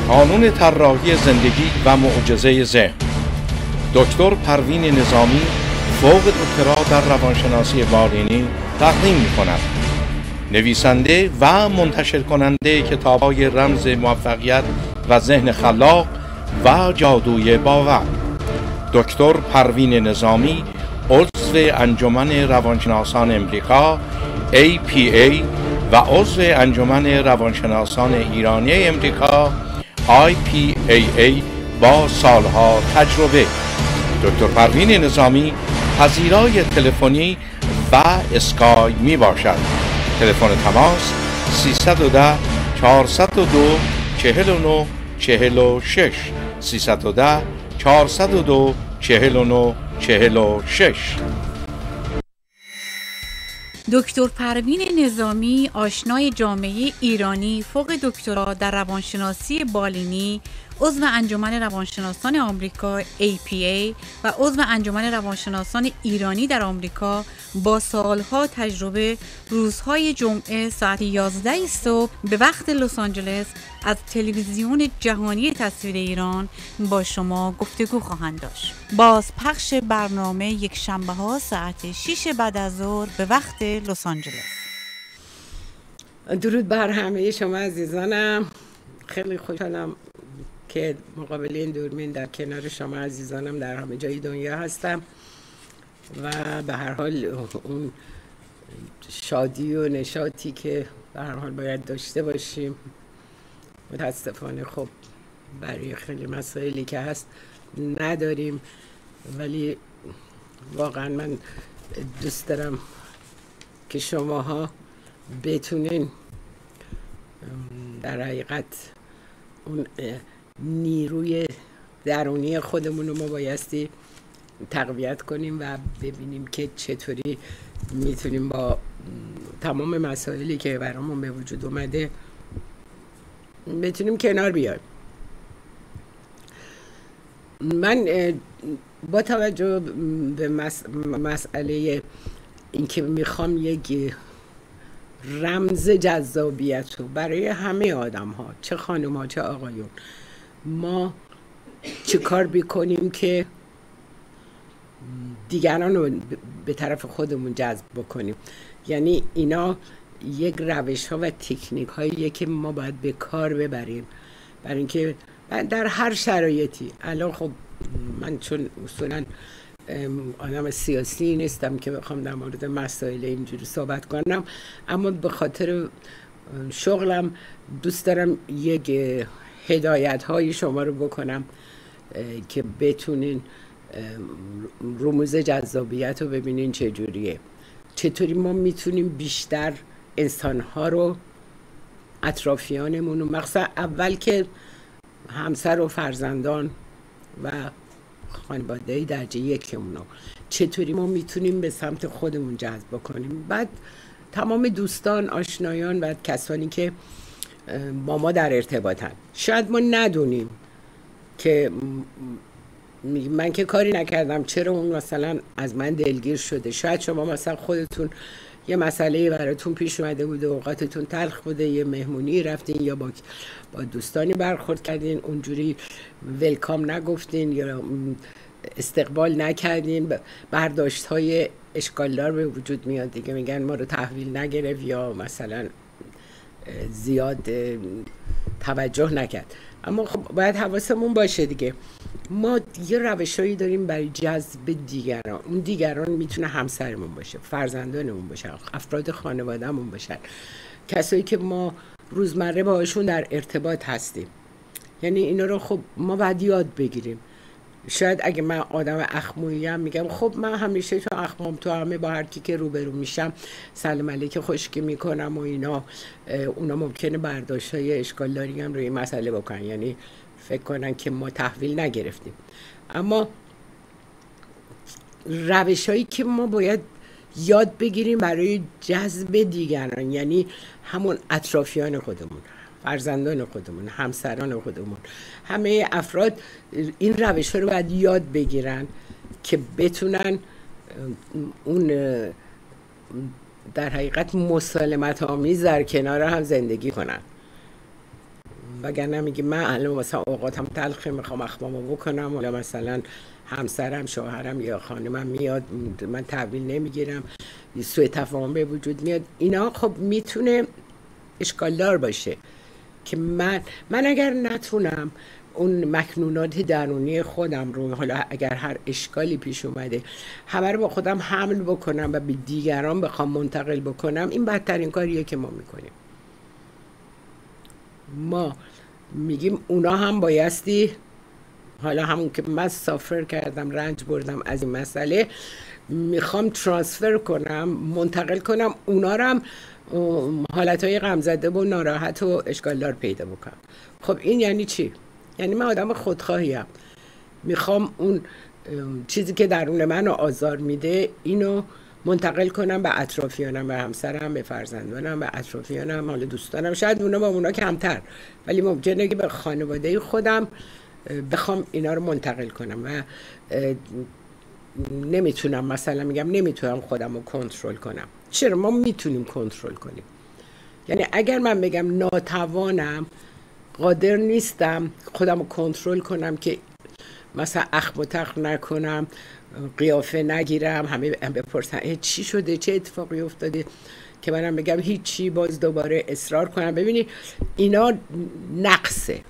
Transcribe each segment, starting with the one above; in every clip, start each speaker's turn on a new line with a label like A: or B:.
A: قانون طراحی زندگی و معجزه ذهن. دکتر پروین نظامی فوق دکترا در روانشناسی بالینی تقدیم می‌کند. نویسنده و منتشر کننده کتاب‌های رمز موفقیت و ذهن خلاق و جادوی باور. دکتر پروین نظامی عضو انجمن روانشناسان امریکا APA و عضو انجمن روانشناسان ایرانی امریکا IPAA با سالها تجربه. دکتر پروین نظامی پذیرای تلفنی و اسکای می باشد. تلفن تماس 310 402 49 46 310 402 49 46.
B: دکتر پروین نظامی آشنای جامعه ایرانی فوق دکترا در روانشناسی بالینی، عضو انجمن روانشناسان آمریکا APA و عضو انجمن روانشناسان ایرانی در آمریکا با سالها تجربه، روزهای جمعه ساعت 11 صبح به وقت لس آنجلس از تلویزیون جهانی تصویر ایران با شما گفتگو خواهند داشت. بازپخش برنامه یک شنبه ها ساعت 6 بعد از ظهر به وقت لس آنجلس.
C: درود بر همه شما عزیزانم. خیلی خوشحالم که مقابل این دوربین در کنار شما عزیزانم در همه جای دنیا هستم و به هر حال اون شادی و نشاطی که به هر حال باید داشته باشیم متاسفانه خب برای خیلی مسائلی که هست نداریم، ولی واقعا من دوست دارم که شماها بتونین در حقیقت اون نیروی درونی خودمون رو ما بایستی تقویت کنیم و ببینیم که چطوری میتونیم با تمام مسائلی که برامون به وجود اومده بتونیم کنار بیایم. من با توجه به مسئله اینکه میخوام یک رمز جذابیت رو برای همه آدم ها، چه خانم ها چه آقایون، ما چه کار بکنیم که دیگران رو به طرف خودمون جذب بکنیم. یعنی اینا یک روش ها و تکنیک هاییه که ما باید به کار ببریم برای اینکه در هر شرایطی. الان خب من چون اصولا آدم سیاسی نیستم که بخوام در مورد مسائل اینجوری صحبت کنم، اما به خاطر شغلم دوست دارم یک هدایت های شما رو بکنم که بتونین رموز جذابیت رو ببینین چجوریه، چطوری ما میتونیم بیشتر انسانها رو، اطرافیانمون رو، مخصوصا اول که همسر و فرزندان و خانواده درجه یکمون رو چطوری ما میتونیم به سمت خودمون جذب بکنیم. بعد تمام دوستان، آشنایان و کسانی که با ما در ارتباطن، شاید ما ندونیم که من که کاری نکردم چرا اون مثلا از من دلگیر شده. شاید شما مثلا خودتون یه مسئله براتون پیش اومده بوده، اوقاتتون تلخ بوده، یه مهمونی رفتین یا با دوستانی برخورد کردین، اونجوری ولکام نگفتین یا استقبال نکردین، برداشت های اشکالدار به وجود میاد دیگه، میگن ما رو تحویل نگرفت یا مثلا زیاد توجه نکرد. اما خب باید حواسمون باشه دیگه، ما یه روشایی داریم برای جذب دیگران. اون دیگران میتونه همسرمون باشه، فرزندانمون باشن، افراد خانوادهمون باشن، کسایی که ما روزمره باهاشون در ارتباط هستیم. یعنی اینا رو خب ما باید یاد بگیریم. شاید اگه من آدم اخموییم میگم خب من همیشه تو اخمام تو همه با هر کی که روبرو میشم سلام علیک خشکی میکنم و اینا، اونا ممکنه برداشت‌های اشکالداری هم روی این مسئله بکنن، یعنی فکر کنن که ما تحویل نگرفتیم. اما روش‌هایی که ما باید یاد بگیریم برای جذب دیگران، یعنی همون اطرافیان خودمون، فرزندان خودمون، همسران خودمون، همه افراد این روش رو باید یاد بگیرن که بتونن اون در حقیقت مسالمت آمیز در کنار هم زندگی کنن. وگرنه میگی من الان مثلا اوقاتم تلخه میخوام اخمامو بکنم، ولی مثلا همسرم، شوهرم یا خانمم میاد من تحویل نمیگیرم، سوء تفاهم به وجود میاد. اینا خب میتونه اشکال دار باشه که من اگر نتونم اون مکنونات درونی خودم رو، حالا اگر هر اشکالی پیش اومده، همه رو با خودم حمل بکنم و به دیگران بخوام منتقل بکنم، این بدترین کاریه که ما میکنیم. ما میگیم اونا هم بایستی، حالا همون که من سافر کردم، رنج بردم از این مسئله، میخوام ترانسفر کنم، منتقل کنم، اونا رو هم حالتهای غمزده و ناراحت و اشکالدار پیدا بکنم. خب این یعنی چی؟ یعنی من آدم خودخواهیم، میخوام اون چیزی که درون من رو آزار میده اینو منتقل کنم به اطرافیانم، به همسرم، به فرزندانم، به اطرافیانم، حالا دوستانم، شاید اونا با اونا کمتر، ولی ممکنه که به خانواده خودم بخوام اینا رو منتقل کنم و نمیتونم، مثلا میگم نمیتونم خودم رو کنترل کنم. چرا؟ ما میتونیم کنترل کنیم. یعنی اگر من بگم ناتوانم، قادر نیستم خودم رو کنترل کنم که مثلا اخم و تخم نکنم، قیافه نگیرم، همه بپرسن چی شده، چه اتفاقی افتاده، که منم بگم هیچی، باز دوباره اصرار کنم. ببینی اینا نقصه.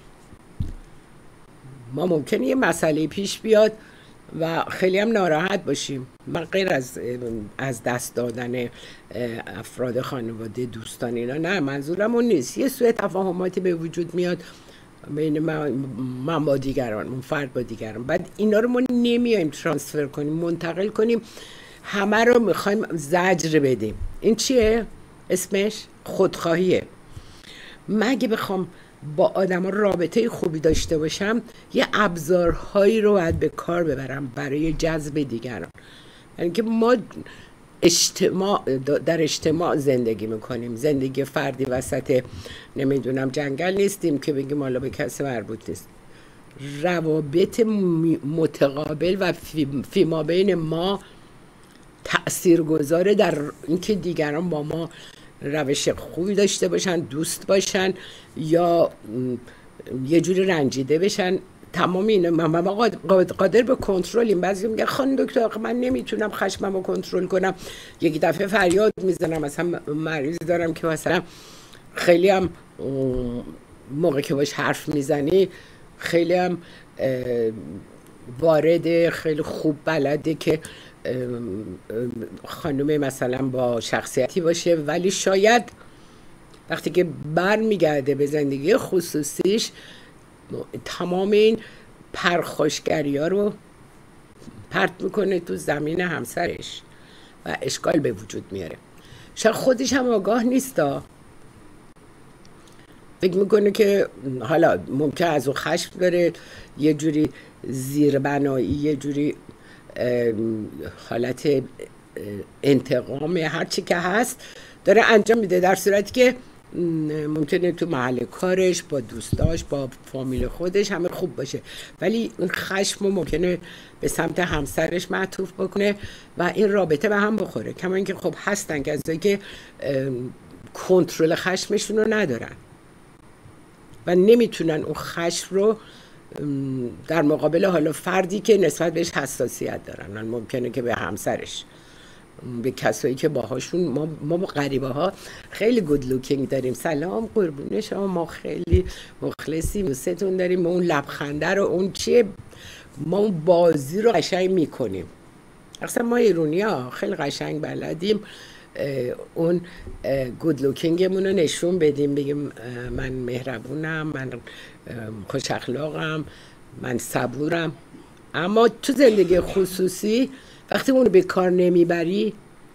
C: ما ممکنه یه مسئله پیش بیاد و خیلی هم ناراحت باشیم. من غیر از دست دادن افراد خانواده، دوستان، اینا نه، منظورم اون نیست. یه سوء تفاهماتی به وجود میاد بین من با دیگران، اون فرد با دیگران، بعد اینا رو ما نمیایم ترانسفر کنیم، منتقل کنیم، همه رو میخوایم زجر بدیم. این چیه؟ اسمش خودخواهیه. مگه بخوام با آدم ها رابطه خوبی داشته باشم، یه ابزارهایی رو باید به کار ببرم برای جذب دیگران. یعنی که ما در اجتماع زندگی میکنیم، زندگی فردی وسط نمیدونم جنگل نیستیم که بگیم حالا به کسی مربوط نیست. روابط متقابل و فیما بین ما تأثیرگذاره در اینکه دیگران با ما روش خوبی داشته باشن، دوست باشن یا یه جوری رنجیده بشن. تمام اینا من قادر به کنترلیم. بعضی میگن خانم دکتر من نمیتونم خشمم رو کنترل کنم، یک دفعه فریاد میزنم. مثلا مریض دارم که مثلا خیلی هم موقع که باش حرف میزنی خیلی هم وارده، خیلی خوب بلده که خانم مثلا با شخصیتی باشه، ولی شاید وقتی که برمیگرده به زندگی خصوصیش تمام این پرخاشگری ها رو پرت میکنه تو زمین همسرش و اشکال به وجود میاره. شاید خودش هم آگاه نیستا، فکر میکنه که حالا ممکن از اون خشم داره، یه جوری زیربنایی، یه جوری حالت انتقام، هر چی که هست داره انجام میده، در صورتی که ممکنه تو محل کارش، با دوستاش، با فامیل خودش همه خوب باشه، ولی اون خشم ممکنه به سمت همسرش معطوف بکنه و این رابطه به هم بخوره. کما اینکه خب هستن کسایی که کنترل خشمشون رو ندارن و نمیتونن اون خشم رو در مقابل حالا فردی که نسبت بهش حساسیت دارن، ممکنه که به همسرش، به کسایی که باهاشون ما با غریبه ها خیلی گود لوکینگ داریم، سلام قربون شما، ما خیلی مخلصیم، دوستتون داریم، ما اون لبخنده رو، اون چیه، ما اون بازی رو قشنگ میکنیم. اصلا ما ایرانی ها خیلی قشنگ بلدیم اون گود لوکینگمون رو نشون بدیم، بگیم من مهربونم، من خوش اخلاقم، من صبورم. اما تو زندگی خصوصی وقتی اون رو به کار نمیبری،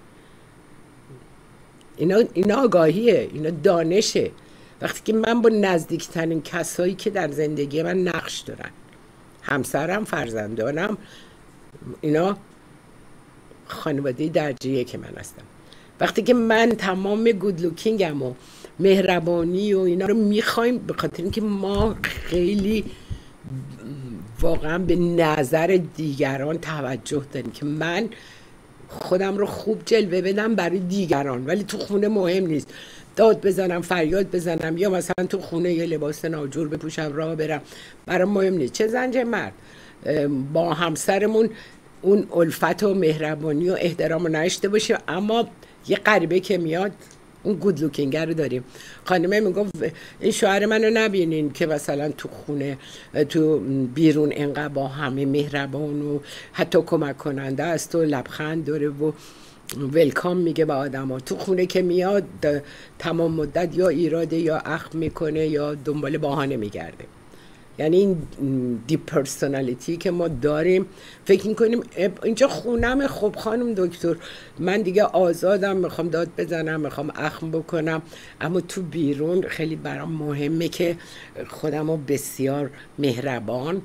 C: اینا آگاهیه، اینا دانشه. وقتی که من با نزدیکترین کسایی که در زندگی من نقش دارن، همسرم، فرزندانم، اینا خانواده درجه‌ای که من هستم، وقتی که من تمام گود لوکینگم و مهربانی و اینا رو میخوایم، به خاطر اینکه ما خیلی واقعا به نظر دیگران توجه داریم که من خودم رو خوب جلوه بدم برای دیگران، ولی تو خونه مهم نیست. داد بزنم، فریاد بزنم، یا مثلا تو خونه یه لباس ناجور بپوشم راه برم، برام مهم نیست. چه زن چه مرد با همسرمون اون الفت و مهربانی و احترام رو نداشته باشیم، اما یه غریبه که میاد اون گود لوکینگر رو داریم. خانمه میگفت این شوهر منو نبینین که مثلا تو خونه تو بیرون انقدر با همه مهربان و حتی کمک کننده است و لبخند داره و ولکام میگه به آدما، تو خونه که میاد تمام مدت یا ایراده یا اخم میکنه یا دنبال بهانه میگرده. یعنی این دیپرسونالیتی که ما داریم، فکر میکنیم اینجا خونم، خب خانم دکتر من دیگه آزادم، میخوام داد بزنم، میخوام اخم بکنم، اما تو بیرون خیلی برام مهمه که خودم رو بسیار مهربان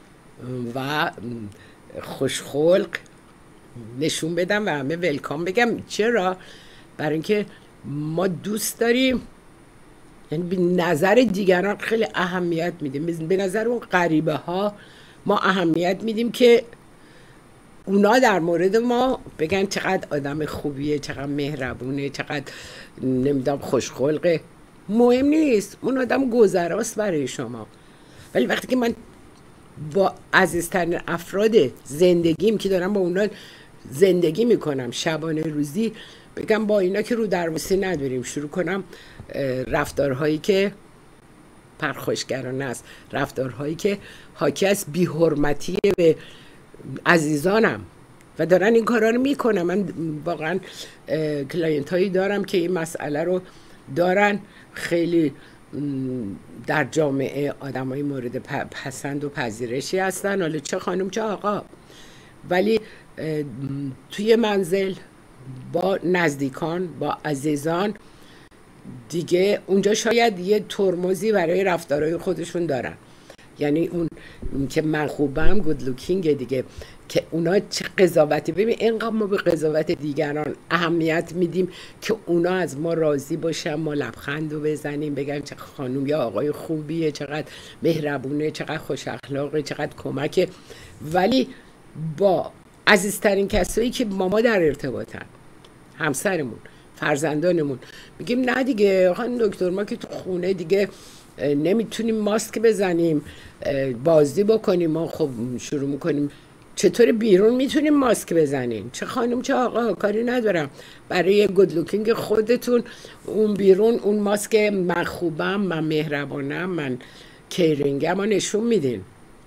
C: و خوشخلق نشون بدم و همه ولکام بگم. چرا؟ برای اینکه ما دوست داریم، یعنی به نظر دیگران خیلی اهمیت میدیم، به نظر اون غریبه ها ما اهمیت میدیم که اونا در مورد ما بگن چقدر آدم خوبیه، چقدر مهربونه، چقدر نمیدونم خوشخلقه. مهم نیست، اون آدم گذراست برای شما. ولی وقتی که من با عزیزترین افراد زندگیم که دارم با اونا زندگی میکنم شبانه روزی، بگم با اینا که رو درواسی نداریم، شروع کنم رفتارهایی که پرخاشگرانه است، رفتارهایی که حاکی از بی‌حرمتی به عزیزانم و دارن این کارا رو میکنم. من واقعا کلاینت هایی دارم که این مسئله رو دارن، خیلی در جامعه آدم های مورد پسند و پذیرشی هستن، حالا چه خانم چه آقا، ولی توی منزل با نزدیکان با عزیزان دیگه اونجا شاید یه ترمزی برای رفتارهای خودشون دارن. یعنی اون که من خوبم گود لوکینگ دیگه، که اونا چه قضاوتی، ببین اینقدر ما به قضاوت دیگران اهمیت میدیم که اونا از ما راضی باشن، ما لبخند رو بزنیم بگن چه خانم یا آقای خوبیه، چقدر مهربونه، چقدر خوش اخلاقه، چقدر کمکه. ولی با عزیزترین کسایی که با ما در ارتباطن، همسرمون، فرزندانمون، میگیم نه دیگه خانم دکتر ما که تو خونه دیگه نمیتونیم ماسک بزنیم، بازی بکنیم، ما خب شروع میکنیم چطور بیرون میتونیم ماسک بزنیم، چه خانم چه آقا کاری ندارم، برای گود لوکینگ خودتون اون بیرون اون ماسک من خوبم، من مهربانم، من کیرینگم رو نشون میدین.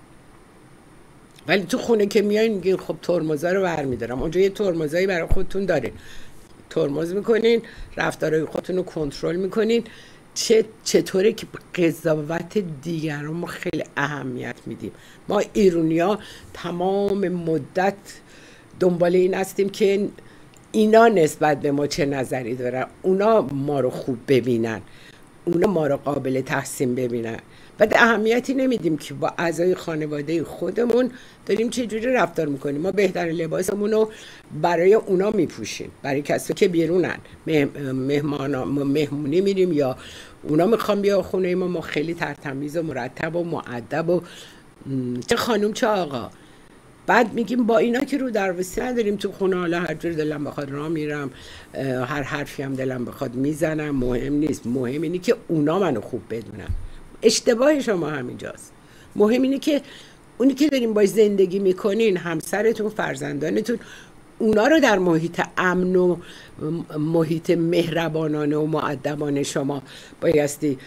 C: ولی تو خونه که میایین میگین خب ترمزا رو برمیدارم، اونجا یه ترمزایی برای خودتون دارین، ترمز میکنین، رفتارهای خودتون رو کنترل میکنین. چطوره که قضاوت دیگران ما خیلی اهمیت میدیم. ما ایرونیا تمام مدت دنبال این هستیم که اینا نسبت به ما چه نظری دارن، اونا ما رو خوب ببینن، اونا ما رو قابل تحسین ببینن. بعد اهمیتی نمیدیم که با اعضای خانواده خودمون داریم چه جوری رفتار میکنیم. ما بهترین لباسمون رو برای اونا میپوشیم، برای کسی که بیرونن، مهمونی میریم یا اونا میخوام بیا خونه ما خیلی ترتمیز و مرتب و مؤدب و چه خانم چه آقا. بعد میگیم با اینا که رو درواسی نداریم، تو خونه حالا هر جور دلم بخواد راه میرم، هر حرفی هم دلم بخواد میزنم، مهم نیست. مهم اینه که اونا منو خوب بدونن. اشتباه شما همینجاست. مهم اینه که اونی که داریم باش زندگی میکنین، همسرتون، فرزندانتون، اونا رو در محیط امن و محیط مهربانانه و مؤدبانه شما بایستی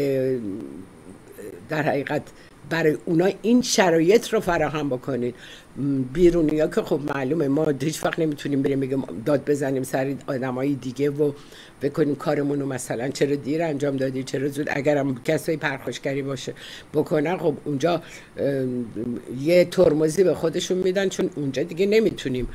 C: در حقیقت برای اونا این شرایط رو فراهم بکنین. بیرونی ها که خب معلومه ما هیچ وقت نمیتونیم بریم بگیم داد بزنیم سر آدمای دیگه و بکنیم کارمون رو مثلا چرا دیر انجام دادی، چرا زود، اگرم کسایی پرخاشگری باشه بکنن خب اونجا یه ترمزی به خودشون میدن، چون اونجا دیگه نمیتونیم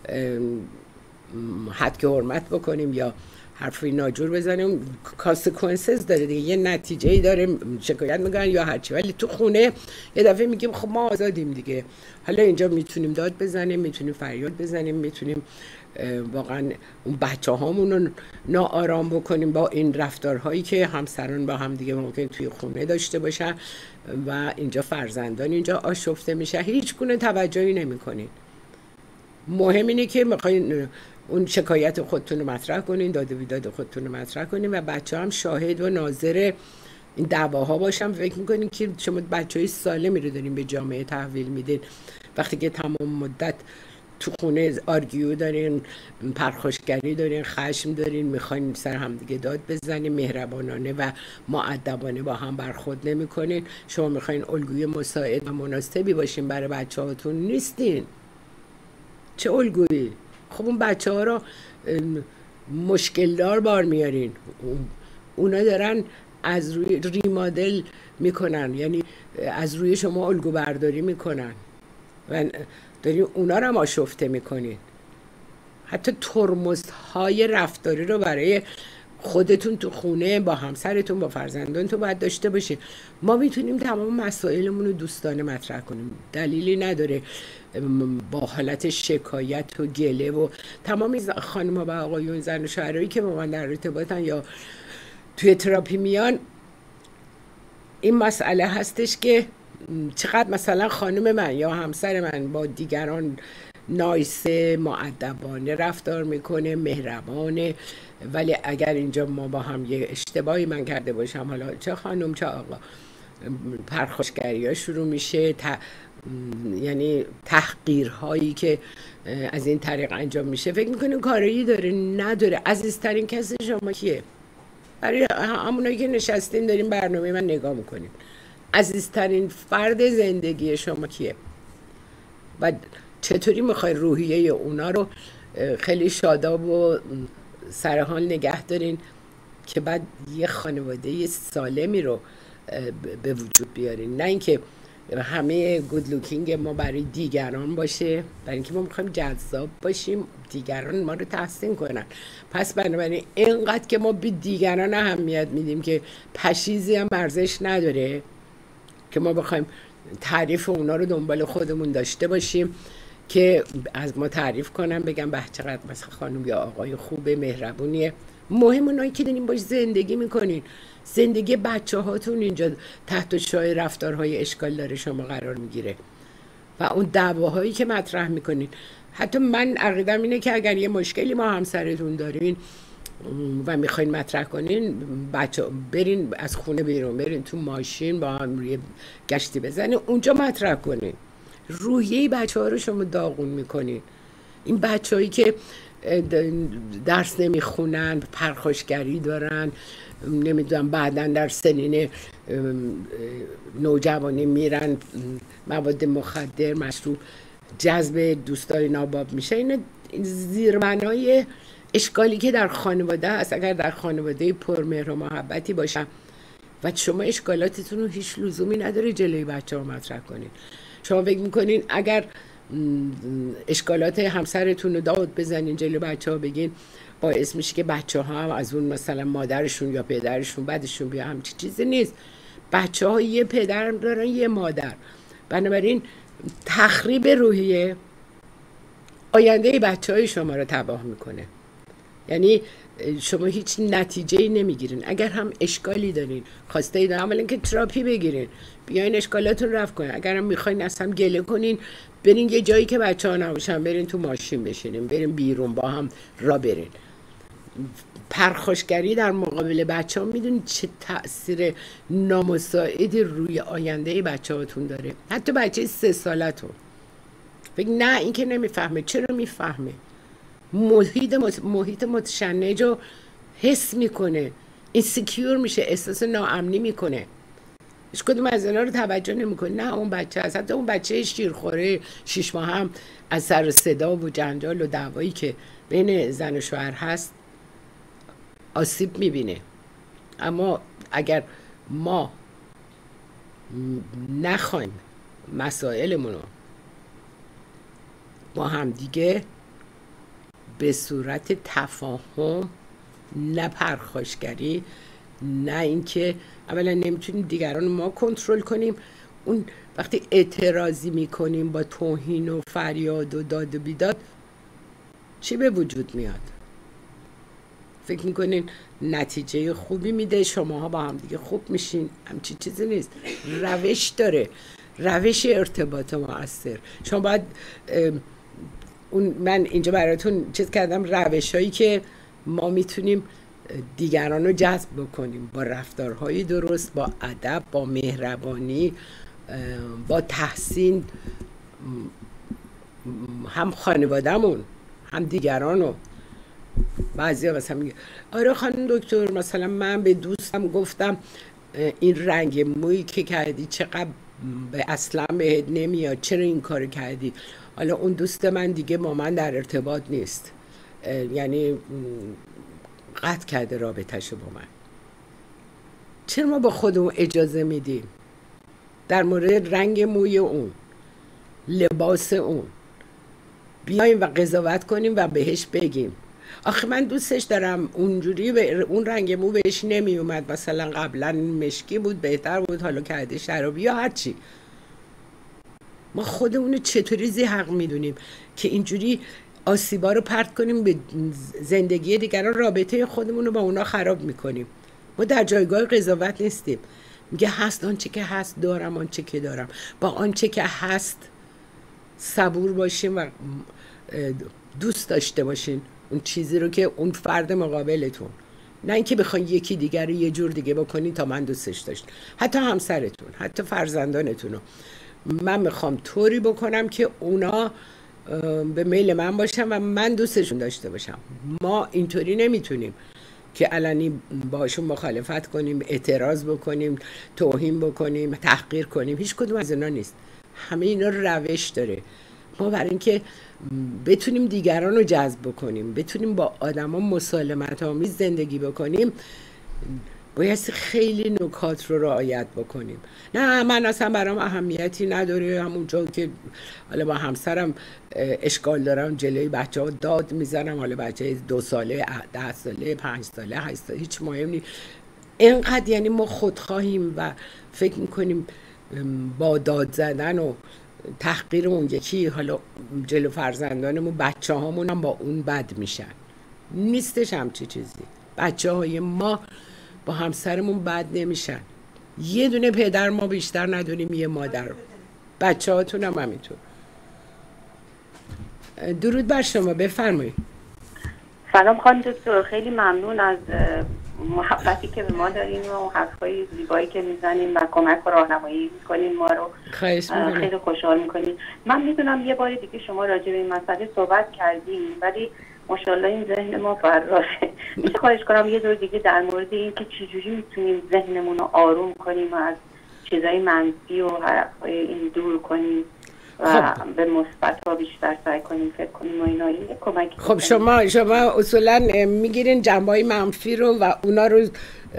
C: حد که حرمت بکنیم یا حرفی ناجور بزنیم. کانسیکوئنسز داره دیگه، یه نتیجه‌ای داره، شکایت میگن یا هرچی. ولی تو خونه یه دفعه میگیم خب ما آزادیم دیگه، حالا اینجا میتونیم داد بزنیم، میتونیم فریاد بزنیم، میتونیم واقعا اون بچه هامون رو ناآرام بکنیم با این رفتارهایی که همسران با هم دیگه ممکن توی خونه داشته باشن و اینجا فرزندان اینجا آشفته میشه، هیچ گونه توجهی نمیکنین. مهم اینه که میخواین اون شکایت خودتون رو مطرح کنین، داد و بیداد خودتون رو مطرح کنین و بچه هم شاهد و ناظر این دعواها باشم. فکر میکنین که شما بچه‌های سالمی رو دارین به جامعه تحویل میدین وقتی که تمام مدت تو خونه آرگیو دارین، پرخاشگری دارین، خشم دارین، میخواین سر همدیگه داد بزنین، مهربانانه و مؤدبانه با هم برخورد نمیکنین. شما میخواین الگوی مساعد و مناسبی باشین برای بچه‌هاتون، نیستین. چه الگویی؟ خب اون بچه ها رو مشکل دار بار میارین. اونا دارن از روی ریمادل میکنن، یعنی از روی شما الگو برداری میکنن و دارین اونا رو هم آشفته میکنین. حتی ترمزهای رفتاری رو برای خودتون تو خونه با همسرتون، با فرزندانتون باید داشته باشین. ما میتونیم تمام مسائلمون رو دوستانه مطرح کنیم، دلیلی نداره با حالت شکایت و گله و تمام خانم‌ها و آقایون، زن و شوهرایی که با من در ارتباطن یا توی تراپی میان، این مسئله هستش که چقدر مثلا خانم من یا همسر من با دیگران نایسه، مؤدبانه رفتار میکنه، مهربانه، ولی اگر اینجا ما با هم یه اشتباهی من کرده باشم، حالا چه خانم چه آقا، پرخاشگری ها شروع میشه، یعنی تحقیرهایی که از این طریق انجام میشه. فکر میکنین کاری داره؟ نداره. عزیزترین کسی شما کیه؟ برای همونایی که نشستین دارین برنامه من نگاه میکنین، عزیزترین فرد زندگی شما کیه؟ و چطوری میخوای روحیه اونا رو خیلی شاداب و سرحال نگه دارین که بعد یه خانواده سالمی رو به وجود بیارین؟ نه اینکه همه گود لوکینگ ما برای دیگران باشه، برای اینکه ما میخوایم جذاب باشیم، دیگران ما رو تحسین کنن. پس بنابراین اینقدر که ما به دیگران اهمیت میدیم که پشیزی هم ارزش نداره که ما بخوایم تعریف اونا رو دنبال خودمون داشته باشیم که از ما تعریف کنن، بگم به چقدر مثلا خانم یا آقای خوبه، مهربونیه. مهم اونایی که دارین باش زندگی میکنین. زندگی بچه هاتون اینجا تحت شعاع رفتارهای اشکال داره شما قرار میگیره و اون دعواهایی که مطرح میکنین. حتی من عقیدم اینه که اگر یه مشکلی ما همسرتون دارین و میخواین مطرح کنین، بچه برین از خونه بیرون، برین تو ماشین با هم روی گشتی بزنین، اونجا مطرح کنین. روحیه بچه ها رو شما داغون میکنین. این بچه هایی که درس نمیخونن، پرخاشگری دارن، نمیدونم بعدن در سنین نوجوانی میرن مواد مخدر، مشروب، جذب دوستای ناباب میشه. این زیربنای اشکالی که در خانواده هست. اگر در خانواده پرمهر و محبتی باشن و شما اشکالاتتون رو هیچ لزومی نداره جلوی بچه ها مطرح کنین. شما فکر میکنین اگر اشکالات همسرتون رو داد بزنین جلوی بچه ها بگین، باعث میشه که بچه ها هم از اون مثلا مادرشون یا پدرشون بعدشون بیا؟ همچی چیزی نیست. بچه ها یه پدر دارن یه مادر. بنابراین تخریب روحیه آینده بچه های شما رو تباه میکنه. یعنی شما هیچ نتیجه‌ای نمیگیرین. اگر هم اشکالی دارین، خواسته ای دارین، اولا که تراپی بگیرین، بیاین اشکالاتون رفع کنین. اگر هم میخواین اصلا گله کنین، برین یه جایی که بچه ها نباشن، برین تو ماشین بشینین، برین بیرون با هم را برین. پرخاشگری در مقابل بچه ها میدونید چه تأثیر نامساعدی روی آینده بچه هاتون داره. حتی بچه 3 سالتون بگی نه این که نمیفهمه. چرا میفهمه؟ محیط متشنج رو حس میکنه، اینسیکیور میشه، احساس ناامنی میکنه. هیچ کدوم از اینا رو توجه نمیکنه. نه اون بچه هست، حتی اون بچه شیرخوره 6 ماه هم از سر صدا و جنجال و دعوایی که بین زن و شوهر هست آسیب میبینه. اما اگر ما نخوایم مسائلمون رو با هم دیگه به صورت تفاهم، نه پرخاشگری، نه اینکه اولا نمیتونیم دیگران ما کنترل کنیم، اون وقتی اعتراضی میکنیم با توهین و فریاد و داد و بیداد چی به وجود میاد؟ فکر میکنین نتیجه خوبی میده؟ شماها با هم دیگه خوب میشین؟ همچی چیزی نیست. روش داره، روش ارتباط مؤثر. شما باید من اینجا براتون چیز کردم روش هایی که ما میتونیم دیگران رو جذب بکنیم با رفتارهای درست، با ادب، با مهربانی، با تحسین، هم خانوادهمون هم دیگرانو. بعضی ها مثلا میگه آره خانم دکتر، مثلا من به دوستم گفتم این رنگ مویی که کردی چقدر اصلا بهت نمیاد، چرا این کار کردی؟ حالا اون دوست من دیگه با من در ارتباط نیست، یعنی قطع کرده رابطه‌شو با من. چرا ما با خودمون اجازه میدیم در مورد رنگ موی اون، لباس اون بیایم و قضاوت کنیم و بهش بگیم آخه من دوستش دارم، اونجوری اون رنگ مو بهش نمی اومد، مثلا قبلا مشکی بود بهتر بود، حالا کرده شرابی یا هرچی. ما خودمون چطوری ذی حق میدونیم که اینجوری آسیبا رو پرت کنیم به زندگی دیگران، رابطه خودمون رو با اونا خراب میکنیم. ما در جایگاه قضاوت نیستیم. میگه هست آنچه که هست، دارم آنچه که دارم. با آنچه که هست صبور باشیم و دوست داشته باشین اون چیزی رو که اون فرد مقابلتون، نه اینکه بخواین یکی دیگر رو یه جور دیگه بکنین تا من دوستش داشت. حتی همسرتون، حتی فرزندانتون رو من میخوام طوری بکنم که اونا به میل من باشن و من دوستشون داشته باشم. ما اینطوری نمیتونیم که علنی باشون مخالفت کنیم، اعتراض بکنیم، توهین بکنیم، تحقیر کنیم. هیچ کدوم از اینا نیست. همه اینا روش داره. ما برای اینکه بتونیم دیگران رو جذب بکنیم، بتونیم با آدما مسالمت آمیز زندگی بکنیم، باید خیلی نکات رو رعایت بکنیم. نه من اصلا برام اهمیتی نداره، همونجا که حالا با همسرم اشکال دارم جلوی بچه ها داد میزنم، حالا بچه 2 ساله، 10 ساله، 5 ساله، 8 ساله، هیچ مهم نیست. اینقدر یعنی ما خودخواهیم و فکر میکنیم با داد زدن و تحقیر اون یکی حالا جلو فرزندانمون، بچه هامون هم با اون بد میشن. نیستش همچی چیزی. بچه های ما با همسرمون بد نمیشن. یه دونه پدر ما بیشتر نداریم، یه مادر. بچه هاتون هم همینطور. درود بر شما، بفرمایید.
D: سلام خانم دکتر، خیلی ممنون از محبتی که به ما دارین و حرفای زیبایی که میزنین و کمک و راهنمایی میکنین ما رو.
C: خواهش میکنم.
D: خیلی خوشحال میکنین. من میدونم یه بار دیگه شما راجع به این مسئله صحبت کردین، ولی ماشاءالله این ذهن ما فراشه. میشه خواهش کنم یه دور دیگه در مورد این که چجوری میتونیم ذهنمون رو آروم کنیم و از چیزای منفی و حرفای این دور کنیم و به مثبت ها بیشتر سعی کنیم فکر کنیم و اینا. این کمک.
C: خب شما اصولا میگیرین جنبه‌های منفی رو و اونا رو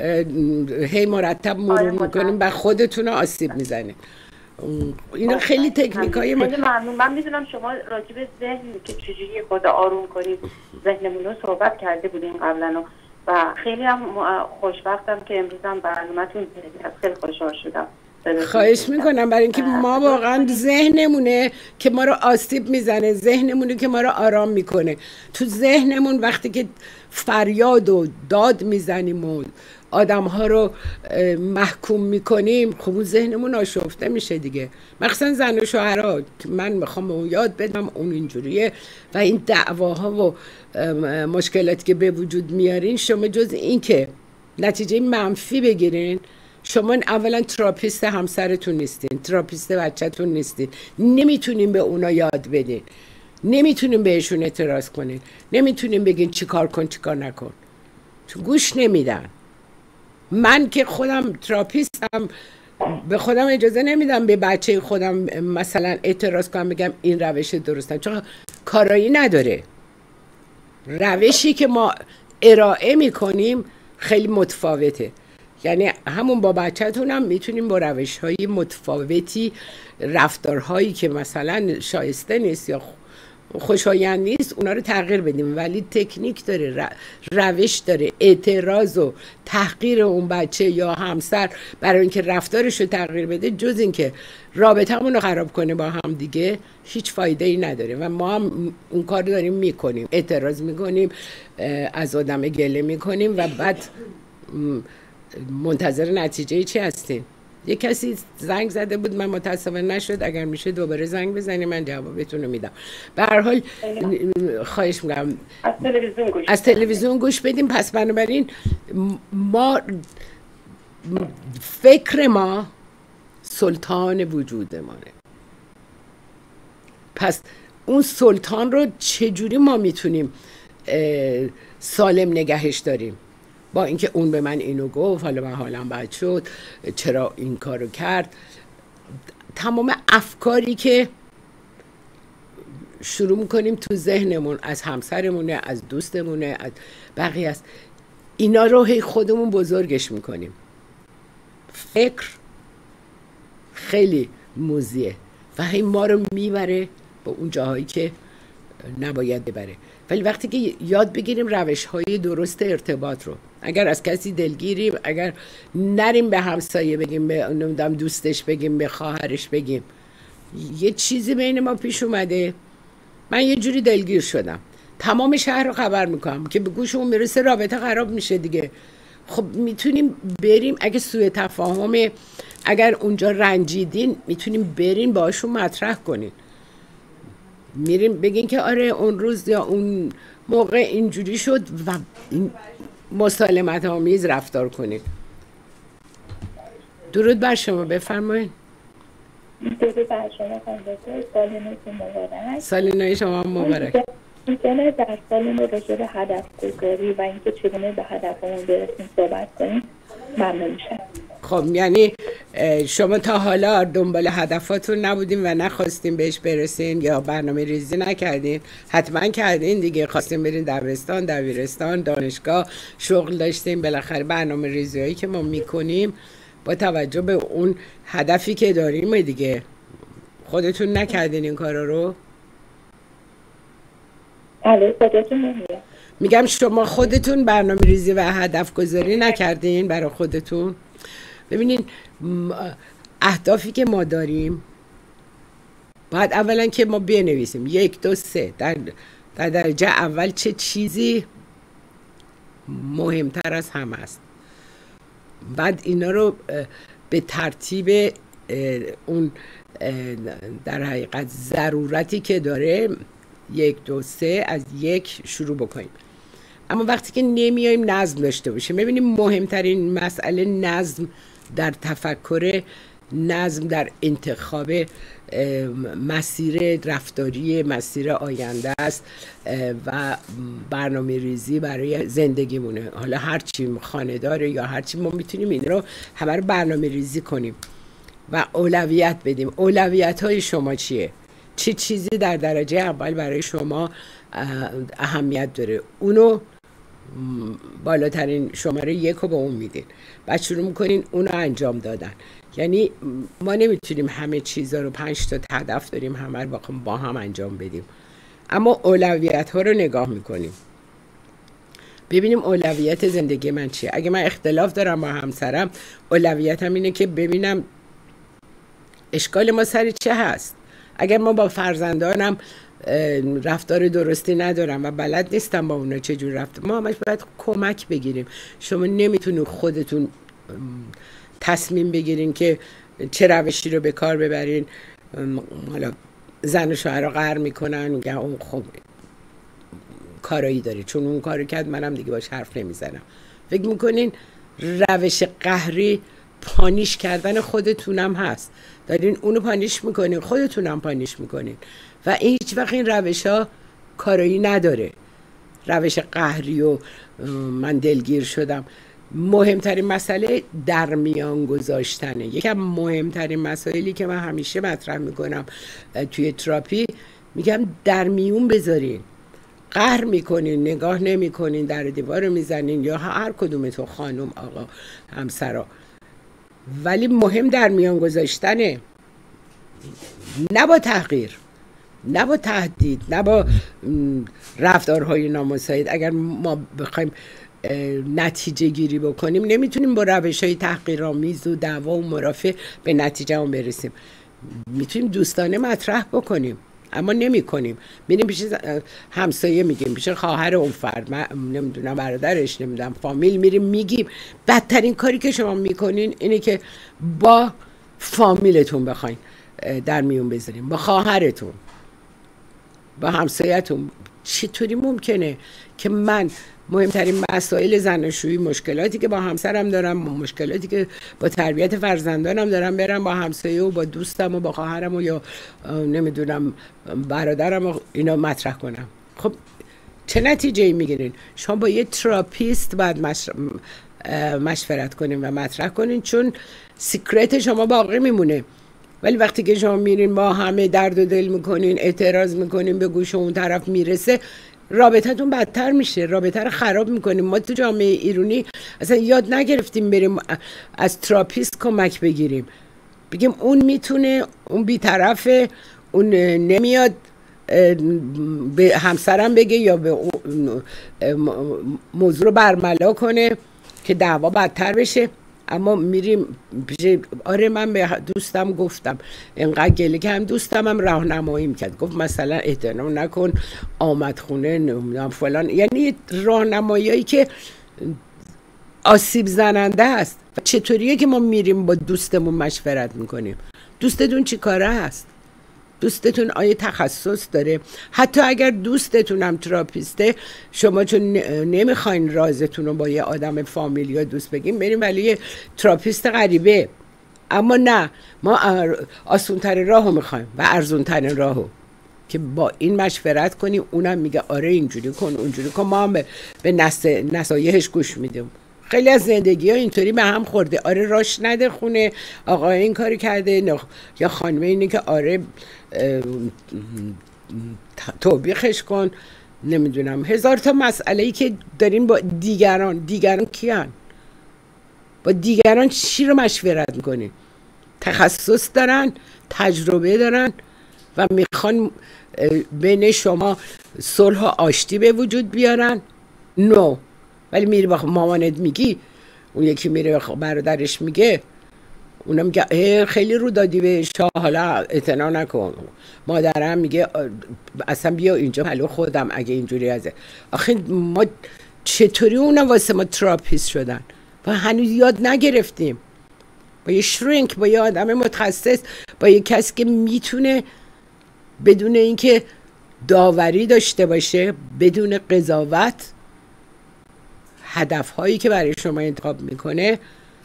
C: هی مرتب مرور میکنیم و خودتون رو آسیب میزنین. اینا خیلی تکنیکای
D: خیلی ممنون. من میدونم شما راجع به ذهن که چجوری خود آروم کنیم ذهنمون رو صحبت کرده بودیم قبلا و خیلی هم خوشبختم که امروز هم برنامه‌تون خیلی خوشحال شدم.
C: خواهش میکنم، برای اینکه ما واقعا ذهنمونه که ما رو آسیب میزنه، ذهنمونه که ما رو آرام میکنه. تو ذهنمون وقتی که فریاد و داد میزنیم و آدم ها رو محکوم میکنیم، خب اون ذهنمون آشفته میشه دیگه. مخصوصا زن و شوهرها، من میخوام اون یاد بدم اون اینجوریه و این دعواها و مشکلاتی که به وجود میارین، شما جز این که نتیجه منفی بگیرین، شما اولا تراپیست همسرتون نیستین، تراپیست بچه‌تون نیستین، نمیتونین به اونا یاد بدین، نمیتونین بهشون اعتراض کنین، نمیتونین بگین چی کار کن چی کار نکن، چون گوش نمیدن. من که خودم تراپیستم به خودم اجازه نمیدم به بچه خودم مثلا اعتراض کنم بگم این روش درسته، چون کارایی نداره. روشی که ما ارائه میکنیم خیلی متفاوته. یعنی همون با بچه‌تون هم میتونیم با روش‌های متفاوتی، رفتارهایی که مثلا شایسته نیست یا خوشایند نیست، اونا رو تغییر بدیم، ولی تکنیک داره، روش داره. اعتراض و تحقیر اون بچه یا همسر برای اینکه رفتارش رو تغییر بده، جز اینکه رابطمون رو خراب کنه با هم دیگه، هیچ فایده ای نداره و ما هم اون کار رو داریم میکنیم. اعتراض میکنیم، از آدم گله میکنیم و بعد منتظر نتیجه چی هستیم؟ یه کسی زنگ زده بود، من متاسفانه نشد، اگر میشه دوباره زنگ بزنی من جوابتون رو میدم. به هر حال خواهش میکنم از تلویزیون گوش بدیم. پس بنابراین ما فکر ما سلطان وجود مانه. پس اون سلطان رو چجوری ما میتونیم سالم نگهش داریم؟ با اینکه اون به من اینو گفت، حالا من حالم بد شد، چرا این کارو کرد، تمام افکاری که شروع میکنیم تو ذهنمون، از همسرمونه، از دوستمونه، از بقیه است، اینا رو هی خودمون بزرگش میکنیم. فکر خیلی موزیه و هی ما رو میبره به اون جاهایی که نباید ببره. ولی وقتی که یاد بگیریم روش‌های درست ارتباط رو، اگر از کسی دلگیریم، اگر نریم به همسایه بگیم، به نمیدونم دوستش بگیم، به خواهرش بگیم یه چیزی بین ما پیش اومده، من یه جوری دلگیر شدم، تمام شهر رو خبر میکنم که به گوش اون میرسه، رابطه خراب میشه دیگه. خب میتونیم بریم، اگه سوء تفاهمه، اگر اونجا رنجیدین، میتونیم برین باشون مطرح کنین، میریم بگین که آره اون روز یا اون موقع اینجوری شد و این مسالمت آمیز رفتار کنید. درود بر شما، بفرمایید.
E: درود بر شما خانم دکتر، سال نوتون مبارک.
C: سال نو شما مبارک.
E: میتونه در سال نو راجع به هدف گذاری و اینکه چگونه به هدفمون برسیم صحبت کنیم؟ ممنون میشم.
C: خب یعنی شما تا حالا دنبال هدفاتون نبودین و نخواستین بهش برسین یا برنامه ریزی نکردین؟ حتما کردین دیگه، خواستین برین دبستان، دبیرستان، دانشگاه، شغل داشتین، بالاخره برنامه ریزی هایی که ما میکنیم با توجه به اون هدفی که داریم دیگه. خودتون نکردین این کارا رو؟
E: بله، صداتون نمیاد.
C: میگم شما خودتون برنامه ریزی و هدف گذاری نکردین برای خودتون؟ ببینین اهدافی که ما داریم باید اولا که ما بنویسیم 1 2 3 در درجه اول چه چیزی مهمتر از همه است، بعد اینا رو به ترتیب اون در حقیقت ضرورتی که داره 1 2 3 از 1 شروع بکنیم. اما وقتی که نمیایم نظم داشته باشیم، ببینیم مهمترین مسئله نظم در تفکر، نظم در انتخاب مسیر رفتاری، مسیر آینده است و برنامه ریزی برای زندگیمونه. حالا هرچی خانه داره یا هرچی، ما میتونیم این رو همه رو برنامه ریزی کنیم و اولویت بدیم. اولویت های شما چیه؟ چه چیزی در درجه اول برای شما اهمیت داره؟ اونو بالاترین شماره 1 رو به اون میدین، بعد شروع میکنین اونو انجام دادن. یعنی ما نمیتونیم همه چیزا رو 5 تا هدف داریم همه رو با هم انجام بدیم، اما اولویت ها رو نگاه میکنیم، ببینیم اولویت زندگی من چیه. اگه من اختلاف دارم با همسرم، اولویتم اینه که ببینم اشکال ما سر چه هست. اگر ما با فرزندانم رفتار درستی ندارم و بلد نیستم با اونا چجور رفتار، ما همش باید کمک بگیریم. شما نمیتونید خودتون تصمیم بگیرین که چه روشی رو به کار ببرین. حالا زن و شوهر رو قهر میکنن، میگن اون خب کارایی داره چون اون کارو کرد، منم دیگه باش حرف نمیزنم. فکر میکنین روش قهری پانیش کردن خودتونم هست، دارین اونو پانیش میکنین، خودتونم پانیش میکنین و هیچ وقت این روش ها کارایی نداره. روش قهری و من دلگیر شدم، مهمترین مسئله در میان گذاشتنه. یکی از مهمترین مسائلی که من همیشه مطرح میکنم توی تراپی، میگم در میون بذارین. قهر میکنین، نگاه نمیکنین، در دیوار رو میزنین، یا هر کدوم تو، خانم، آقا، همسرا، ولی مهم در میان گذاشتنه، نه با تحقیر، نه با تهدید، نه با رفتارهای نامساعد. اگر ما بخوایم نتیجه گیری بکنیم، نمیتونیم با روش‌های تحقیرآمیز و دعوا و مرافع به نتیجه هم برسیم. میتونیم دوستانه مطرح بکنیم، اما نمی کنیم. میریم پیش همسایه میگیم، پیش خواهر اون فرد، من نمیدونم برادرش، نمیدونم فامیل، میریم میگیم. بدترین کاری که شما میکنین اینه که با فامیلتون بخواین در میون بذاریم، با خواهرتون، با همسایتون. چطوری ممکنه که من مهمترین مسائل زناشویی، مشکلاتی که با همسرم دارم، مشکلاتی که با تربیت فرزندانم دارم، برم با همسایه و با دوستم و با خواهرم و یا نمیدونم برادرم و اینا مطرح کنم؟ خب چه نتیجه‌ای میگیرین؟ شما با یه تراپیست باید مشورت کنین و مطرح کنین، چون سیکرت شما باقی میمونه. ولی وقتی که شما میرین با همه درد و دل میکنین، اعتراض میکنین، به گوش اون طرف میرسه، رابطتون بدتر میشه، رابطه رو خراب میکنیم. ما تو جامعه ایرانی اصلا یاد نگرفتیم بریم از تراپیست کمک بگیریم، بگیم اون میتونه، اون بیطرفه، اون نمیاد به همسرم بگه یا به موضوع رو برملا کنه که دعوا بدتر بشه. اما میریم آره من به دوستم گفتم، اینقدر گله که هم دوستم هم راهنمایی میکرد، گفت مثلا احترام نکن، آمد خونه نمیدونم فلان، یعنی راهنماییایی که آسیب زننده است. چطوریه که ما میریم با دوستمون مشورت میکنیم؟ دوستتون چی کاره هست؟ دوستتون آیا تخصص داره؟ حتی اگر دوستتون هم تراپیسته، شما چون نمیخواین رازتون رو با یه آدم فامیل یا دوست بگیم، بریم ولی یه تراپیست غریبه. اما نه، ما آسونترین راهو میخوایم و ارزونترین راهو که با این مشورت کنیم، اونم میگه آره اینجوری کن اونجوری کن، ما هم به نصایحش گوش میدیم. خیلی از زندگی ها اینطوری به هم خورده، آره راش نده خونه، آقا این کاری کرده، یا خانمه اینه که آره توبیخش کن، نمیدونم هزار تا مسئله ای که داریم با دیگران کیان؟ با دیگران چی رو مشورت میکنین؟ تخصص دارن، تجربه دارن و میخوان بین شما صلح و آشتی به وجود بیارن؟ نو. ولی میری با مامانت میگی، اون یکی میره برادرش میگه، اونم میگه خیلی رو دادی بهش، حالا اعتنا نکن. مادرم میگه اصلا بیا اینجا پلو خودم اگه اینجوری ازه. آخه ما چطوری اونا واسه ما تراپیست شدن و هنوز یاد نگرفتیم؟ با یه شرینک، با یه آدم متخصص، با یه کسی که میتونه بدون اینکه داوری داشته باشه، بدون قضاوت، هدفهایی که برای شما انتخاب میکنه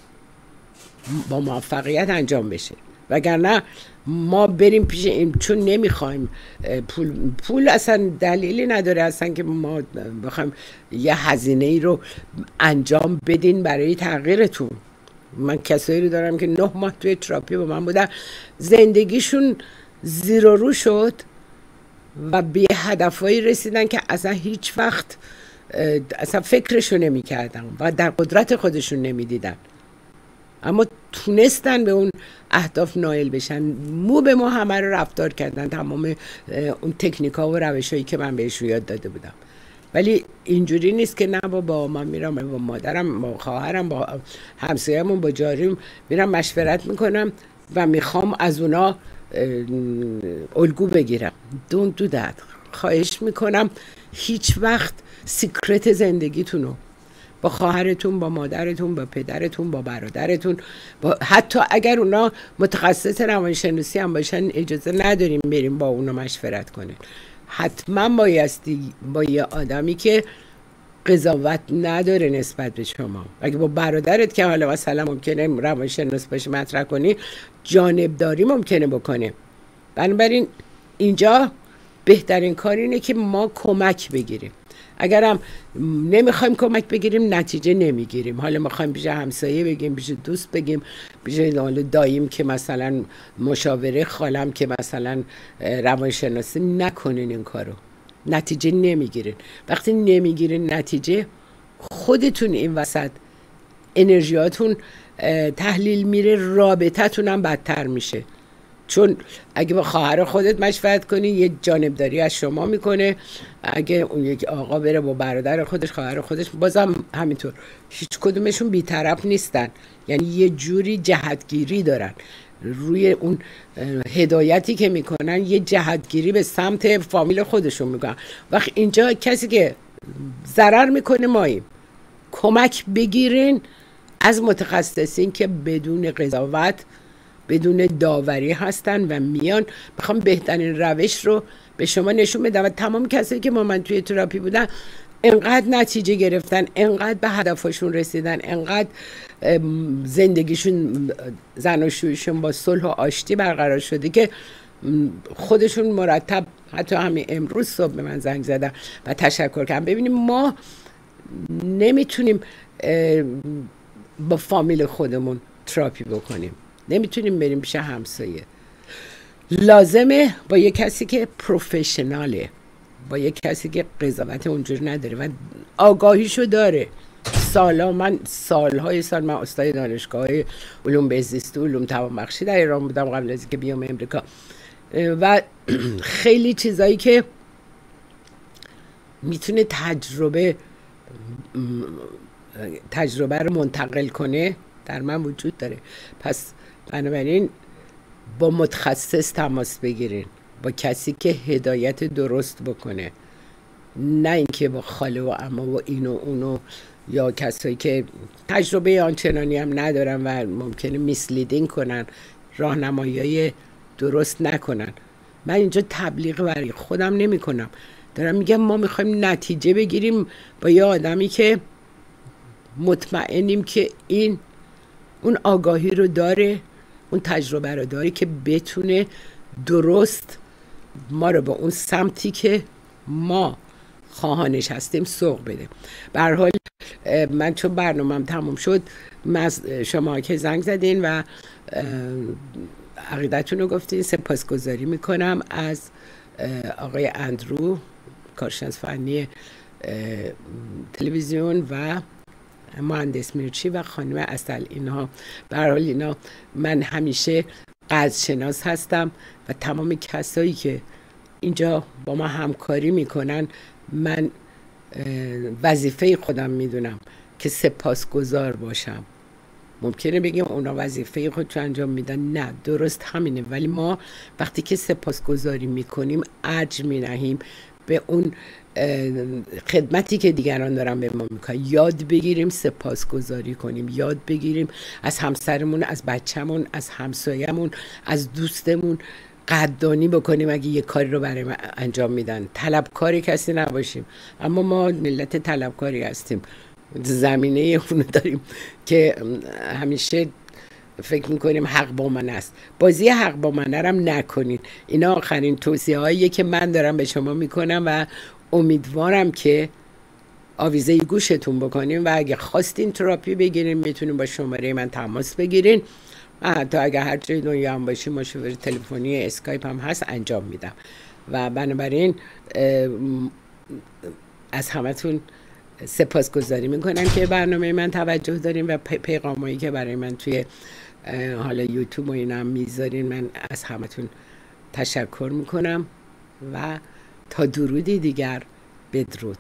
C: با موفقیت انجام بشه. وگرنه ما بریم پیش این، چون نمیخوایم پول اصلا دلیلی نداره اصلا که ما بخوایم یه هزینه ای رو انجام بدین برای تغییرتون. من کسایی رو دارم که 9 ماه توی تراپی با من بودن، زندگیشون زیر و رو شد و به هدفهایی رسیدن که اصلا هیچ وقت اصلا فکرشو نمی کردن و در قدرت خودشون نمی دیدن، اما تونستن به اون اهداف نائل بشن. مو به مو همه رو رفتار کردن، تمام اون تکنیک ها و روش هایی که من بهش یاد داده بودم. ولی اینجوری نیست که نه با من میرم با مادرم، با خواهرم، با همسایه‌مون، با جاریم میرم مشورت میکنم و میخوام از اونا الگو بگیرم. Don't do that. خواهش میکنم هیچ وقت سیکرت زندگیتونو با خواهرتون، با مادرتون، با پدرتون، با برادرتون، حتی اگر اونا متخصص روانشناسی هم باشن، اجازه نداریم بریم با اونا مشورت کنین. حتما بایستی با یه آدمی که قضاوت نداره نسبت به شما. اگه با برادرت که حالا مثلا ممکنه روانشناس باشه مطرح کنی، جانبداری ممکنه بکنه. بنابراین اینجا بهترین کار اینه که ما کمک بگیریم. اگرم نمیخوایم کمک بگیریم، نتیجه نمیگیریم. حالا میخوایم پیش همسایه بگیم، پیش دوست بگیم، پیش داییم که مثلا مشاوره، خالم که مثلا روانشناسی، نکنین این کارو، نتیجه نمیگیرین. وقتی نمیگیرین نتیجه، خودتون این وسط انرژیاتون تحلیل میره، رابطتون هم بدتر میشه. چون اگه با خواهر خودت مشورت کنی، یه جانبداری از شما میکنه. اگه اون یک آقا بره با برادر خودش، خواهر خودش، بازم همینطور. هیچ کدومشون بی‌طرف نیستن، یعنی یه جوری جهتگیری دارن. روی اون هدایتی که میکنن یه جهتگیری به سمت فامیل خودشون میکنن. وقت اینجا کسی که ضرر میکنه ماییم. کمک بگیرین از متخصصین که بدون قضاوت، بدون داوری هستن و میان بخوام بهترین روش رو به شما نشون بدن. و تمام کسایی که با من توی تراپی بودن انقدر نتیجه گرفتن، انقدر به هدفشون رسیدن، انقدر زندگیشون زناشویشون با صلح و آشتی برقرار شده که خودشون مرتب حتی همین امروز صبح به من زنگ زدن و تشکر کردن. ببینیم ما نمیتونیم با فامیل خودمون تراپی بکنیم، نمیتونیم بریم پیش همسایه. لازمه با یه کسی که پروفشناله، با یه کسی که قضاوت اونجور نداره و آگاهیشو داره. من سالهای سال من استاد دانشگاه علوم بهزیستی و علوم توانبخشی در ایران بودم قبل از اینکه بیام امریکا و خیلی چیزایی که میتونه تجربه رو منتقل کنه در من وجود داره. پس بنابراین با متخصص تماس بگیرین، با کسی که هدایت درست بکنه، نه اینکه با خاله و عمه و این و اونو یا کسایی که تجربه آنچنانی هم ندارن و ممکنه میسلیدینگ کنن، راهنمایی درست نکنن. من اینجا تبلیغ برای خودم نمی کنم، دارم میگم ما میخوایم نتیجه بگیریم با یه آدمی که مطمئنیم که این اون آگاهی رو داره، اون تجربه رو داره که بتونه درست ما رو به اون سمتی که ما خواهانش هستیم سوق بده. به هر حال من چون برنامه‌ام تموم شد، شما که زنگ زدین و عقیدتون رو گفتین، سپاسگزاری میکنم از آقای اندرو کارشناس فنی تلویزیون و مهندس میرچی و خانم اصل. اینها به هر حال اینا من همیشه قدرشناس هستم و تمام کسایی که اینجا با ما همکاری میکنن من وظیفه خودم میدونم که سپاسگزار باشم. ممکنه بگیم اونا وظیفه خودشو انجام میدن، نه درست همینه، ولی ما وقتی که سپاسگزاری میکنیم اجر مینهیم به اون خدمتی که دیگران دارن به ما میکنن. یاد بگیریم سپاسگزاری کنیم، یاد بگیریم از همسرمون، از بچه‌مون، از همسایه‌مون، از دوستمون قدردانی بکنیم اگه یه کاری رو برای ما انجام میدن. طلبکار کسی نباشیم، اما ما ملت طلبکاری هستیم، زمینه اونو داریم که همیشه فکر میکنیم حق با من است. بازی حق با من هم نکنین. اینا آخرین توصیه هاییه که من دارم به شما میکنم و امیدوارم که آویزه گوشتون بکنیم و اگه خواستین تراپی بگیرین میتونین با شماره من تماس بگیرین. حتی اگه هر جای دنیا هم باشیم مشاوره تلفنی اسکایپ هم هست انجام میدم. و بنابراین از همتون سپاسگزاری میکنم که برنامه من توجه دارین و پیغامایی که برای من توی حالا یوتیوب و اینا هم میذارین. من از همتون تشکر میکنم و تا درودی دیگر، بدرود.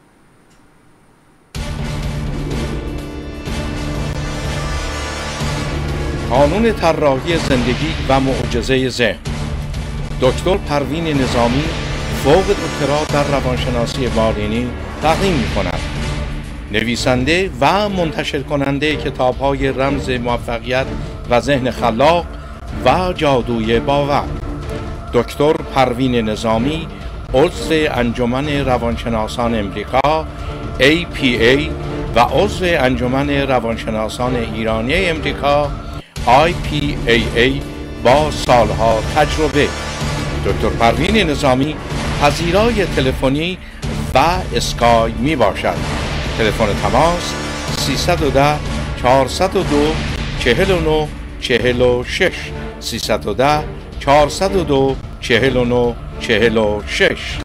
A: قانون طراحی زندگی و معجزه ذهن. دکتر پروین نظامی فوق دکترا در روانشناسی بالینی تقدیم می‌کند. نویسنده و منتشر کننده کتاب‌های رمز موفقیت و ذهن خلاق و جادوی باور. دکتر پروین نظامی عضو انجمن روانشناسان امریکا APA و عضو انجمن روانشناسان ایرانی امریکا IPAA با سالها تجربه. دکتر پروین نظامی پذیرای تلفنی و اسکای می باشد. تلفن تماس 310 402 49 46 310 402 49 46.